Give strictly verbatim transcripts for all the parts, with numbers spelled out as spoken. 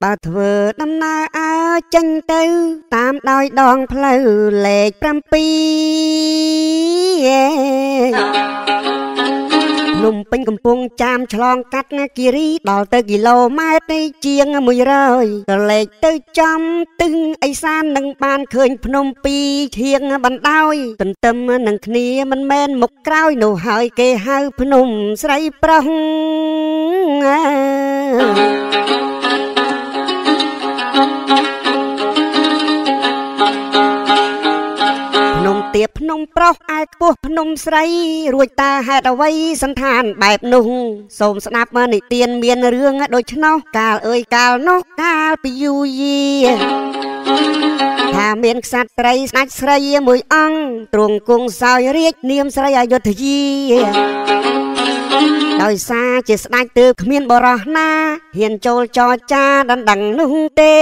បើធ្វើដំណើរអើចេញទៅតាមដោយដងផ្លូវលេខប្រាំពីរភ្នំពេញកំពង់ចាមឆ្លងកាត់ណាគិរីដល់ទៅគីឡូម៉ែត្រនៃជាងមួយរយក៏លេខទៅចំទឹងអេសាននឹងបានឃើញភ្នំពីរធៀងបណ្ដោយទន្ទឹមនឹងគ្នាមិនមែនមុខក្រោយនោះហើយគេហៅភ្នំស្រីប្រុសភ្នំទៀបភ្នំប្រុសឯខ្ពស់ភ្នំស្រីរួចតាហេតុអ្វីសន្តានបែបនោះសូមស្ដាប់និទានមានរឿងដូច្នោះកាលអើយកាលនោះកាលពីយូរយាថាមានក្សត្រីស្ដេចស្រីមួយអង្គទ្រង់គង់សោយរាជនាមស្រីអយុធយាដោយសារជាស្ដេចទើបគ្មានបរោះណាហ៊ានចូលចរចាដណ្ដឹងនោះទេ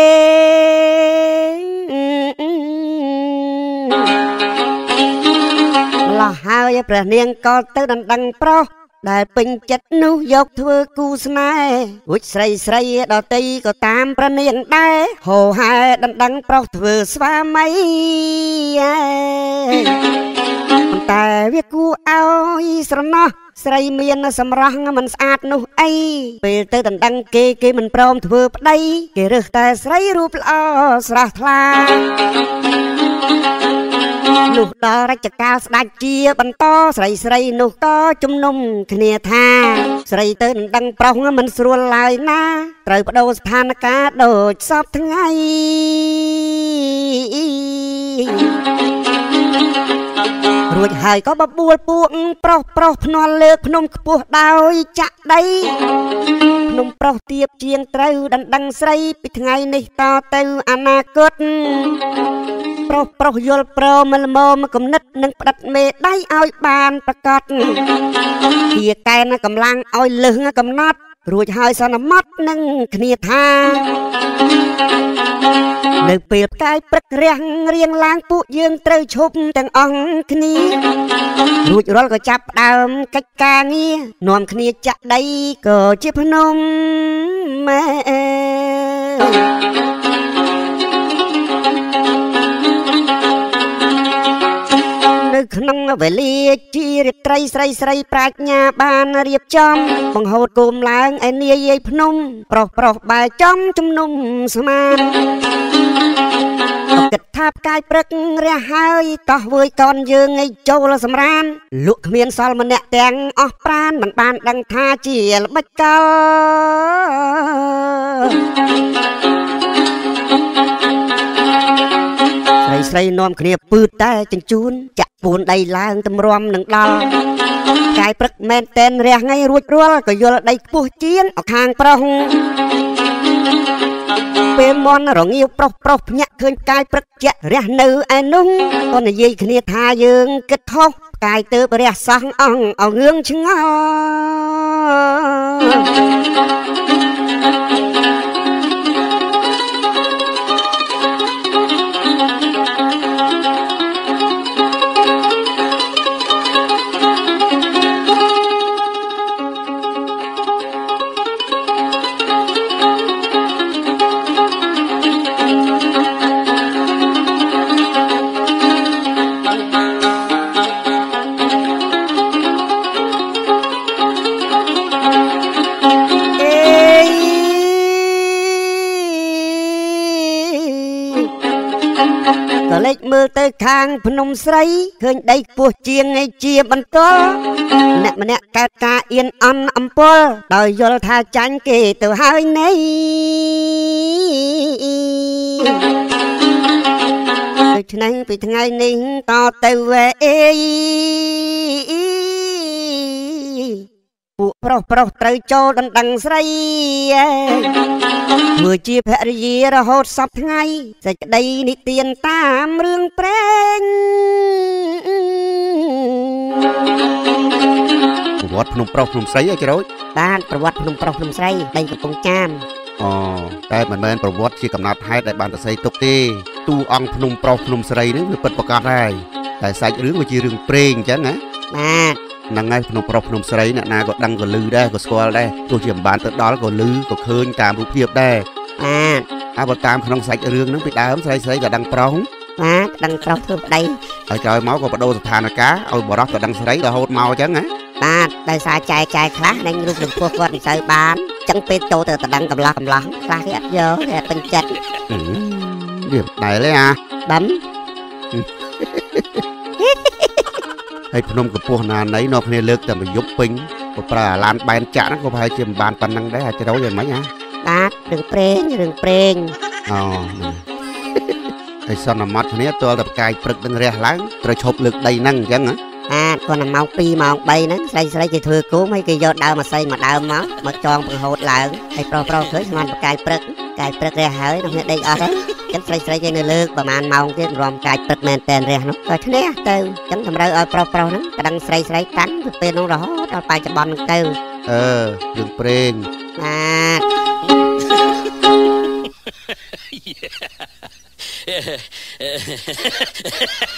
លោះហើយព្រះនាងក៏ទៅដណ្ដឹងប្រុសដែលពេញចិត្តនោះយកធ្វើគូស្នេហ៍រួចស្រីស្រីដតីក៏តាមព្រះនាងដែរហោហែដណ្ដឹងប្រុសធ្វើស្វាមីប៉ុន្តែវាគួរឲ្យស្រណោះស្រីមានសម្រស់មិនស្អាតនោះអីពេលទៅដណ្ដឹងគេគេមិនព្រមធ្វើប្តីគេរើសតែស្រីរូបល្អស្រស់ថ្លាលុះដល់រជ្ជកាលស្ដេចជាបន្តស្រីស្រីនោះក៏ជំនុំគ្នាថាស្រីទៅដណ្ដឹងប្រុសមិនស្រួលឡើយណាត្រូវបដូរស្ថានភាពដូចសពថ្ងៃរួចហើយក៏បបួលពួកប្រុសប្រុសភ្នាល់លើកភ្នំខ្ពស់ដោយចាក់ដីភ្នំប្រុសទៀបជាងត្រូវដណ្ដឹងស្រីពីថ្ងៃនេះតទៅអនាគតប្រុសប្រុសយល់ព្រមល្មមគំនិតនឹងផ្ដិតមេដៃឲ្យបានប្រកបជាកែនកម្លាំងឲ្យលឹះកំណត់រួចហើយសន្មត់នឹងគ្នាថានៅពេលផ្កាយព្រឹករាំងរៀងឡើងពួកយើងត្រូវឈប់ទាំងអង្គគ្នារួចរាល់ក៏ចាប់ផ្ដើមកិច្ចការងារនាំគ្នាចាក់ដីក៏ជាភ្នំម៉ែនៅក្នុងវេលាជារាត្រីស្រីស្រីប្រាជ្ញាបានរៀបចំបង្ហូតគោមឡើងឯនាយភ្នំប្រុសប្រុសបែចំជំនុំស្មានគិតថាផ្កាយព្រឹករះហើយកោះវើយកនយើងឲ្យចូលសម្រានលក់គ្មានសល់ម្នាក់ទាំងអស់ប្រានមិនបានដឹងថាជាល្បិចកលស្រីស្រីនាំគ្នាពឺតតែជញ្ជូនចាក់ពួនដីឡើងតម្រាំនឹងដល់ផ្កាយព្រឹកមែនតែនរះថ្ងៃរួចរាល់ក៏យល់ដីខ្ពស់ជាងអខាងប្រុសពេលមន់រងាវប្រុសប្រុសភ្ញាក់ឃើញផ្កាយព្រឹកជាក់រះនៅឯនោះក៏និយាយគ្នាថាយើងគិតខុសផ្កាយទៅរះសោះអង្គអងឿងឆ្ងល់លេចមើលទៅខាងភ្នំស្រីឃើញដីខ្ពស់ជាងឯជាបន្ទាល់អ្នកម្នាក់កើតការអៀនអន់អំពលដោយយល់ថាចាញ់គេទៅហើយនៃដូច្នេះពីថ្ងៃនេះតទៅវេអេពួកប្រុសប្រុសត្រូវចូលដណ្ដឹងស្រីមើលជាភរិយារហូតសពថ្ងៃសេចក្តីនិទានតាមរឿងព្រេងប្រវត្តិភ្នំប្រុសភ្នំស្រីអីគេរយបានប្រវត្តិភ្នំប្រុសភ្នំស្រីដីកំពង់ចាមអូតែមិនមែនប្រវត្តិជាកំណត់ហេតុដែលបានសរសេរទុកទេតួអង្គភ្នំប្រុសភ្នំស្រីនេះវាពិតប្រាកដហើយតែសាច់រឿងវាជារឿងព្រេងអញ្ចឹងណាបាទហ្នឹងហើយភ្នំប្រុសភ្នំស្រីអ្នកណាក៏ដឹងក៏ឮដែរក៏ស្គាល់ដែរទោះជាមិនបានទៅដល់ក៏ឮក៏ឃើញតាមរូបភាពដែរបាទអើបើតាមក្នុងសាច់រឿងហ្នឹងពីដើមស្រីស្រីក៏ដឹងប្រុសបាទដឹងប្រុសធ្វើប្តីហើយក្រោយមកក៏បដូរស្ថានភាពឲ្យបរោះទៅដឹងស្រីរហូតមកអញ្ចឹងណាបាទដោយសារចែកចែកខ្លះនឹងរូបលំពោះគាត់មិនសូវបានអញ្ចឹងពេលចូលទៅដឹងកំឡោះកំឡោះខ្លះគេអត់យកគេអត់ពេញចិត្តវាដែរទេអាដឹងហើយភ្នំកពស់ណាណីនៅគ្នាលើកតែមួយយប់ពេញក៏ប្រើអាឡានបែនចាក់ហ្នឹងក៏ប្រហែលជាមិនបានប៉ុណ្ណឹងដែរអាចត្រូវយ៉ាងម៉េចហ៎បាទរឿងព្រេងរឿងព្រេងអូហើយសន្មត់គ្នាទាល់តែផ្កាយព្រឹកនឹងរះឡើងត្រូវឈប់លើកដីហ្នឹងអញ្ចឹងហ៎បាទគាត់នៅម៉ោងពីរម៉ោងបីហ្នឹងស្រីស្រីគេធ្វើគោមហើយគេយកដើមអាស័យមកដើមមកមកចងបង្ហូតឡើងហើយប្រុសប្រុសឃើញស្មានផ្កាយព្រឹកផ្កាយព្រឹករះហើយនៅគ្នាដេកអស់ហើយចឹងស្រីស្រីគេនៅលើកប្រហែលម៉ោងទៀតរំកាយព្រឹកមែនតែនរះនោះក៏ឈ្នះទៅចឹងតម្រូវឲ្យប្រុសប្រុសហ្នឹងក្តឹងស្រីស្រីតាំងទៅពេលនោះរហូតដល់បច្ចុប្បន្នទៅអឺរឿងព្រេងបាទ